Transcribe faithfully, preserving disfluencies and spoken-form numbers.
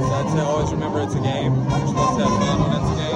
So I'd say always remember it's a game. You're supposed to have fun when it's a game.